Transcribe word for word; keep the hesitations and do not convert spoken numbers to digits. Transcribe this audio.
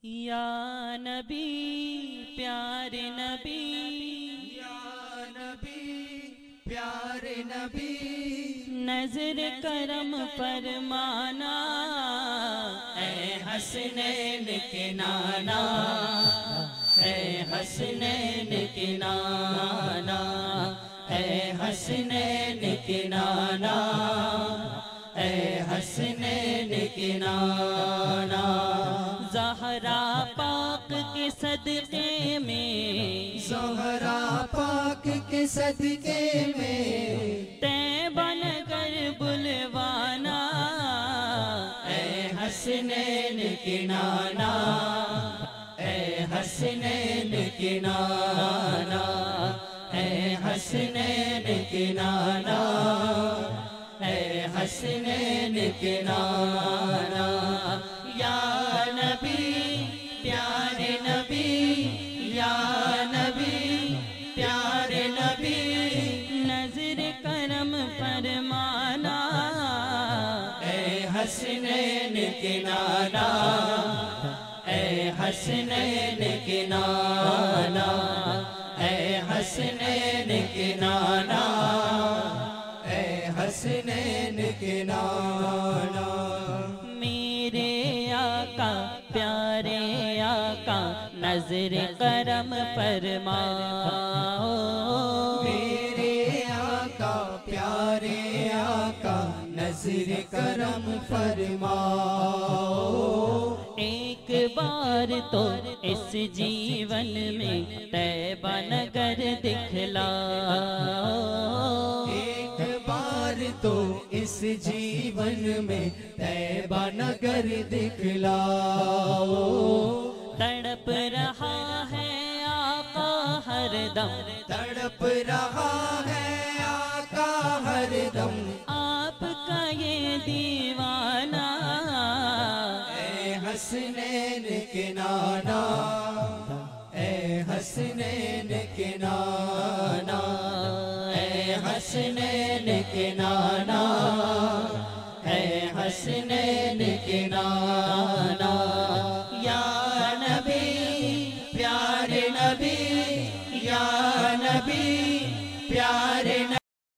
یا نبی پیارے نبی، یا نبی پیارے نبی، نظر کرم فرمانا اے حسنین کے نانا، اے حسنین کے نانا، اے حسنین کے نانا، اے حسنین کے نانا۔ زہرا پاک کے صدقے میں، زہرا پاک کے صدقے میں، طیبہ نگر بلوانا اے حسنین کے نانا، اے حسنین کے نانا، اے حسنین کے نانا، اے حسنین کے نانا۔ یا نبی پیارے نبی، یا نبی پیارے نبی، نظر کرم فرمانا اے حسنین کے نانا، اے حسنین کے نانا، اے حسنین کے نانا، اے حسنین کے نانا۔ میرے آقا پیارے آقا نظر کرم فرماؤ، میرے آقا پیارے آقا نظر کرم فرماؤ۔ ایک بار تو اس جیون میں طیبہ نگر دکھلاؤ، ایک بار تو اس جیون میں طیبہ نگر دکھلاؤ۔ تڑپ رہا ہے آقا ہر دم، تڑپ رہا ہے آقا ہر دم، آپ کا یہ دیوانہ اے حسنین کے نانا، اے حسنین کے نانا، اے حسنین کے نانا، اے حسنین کے نانا۔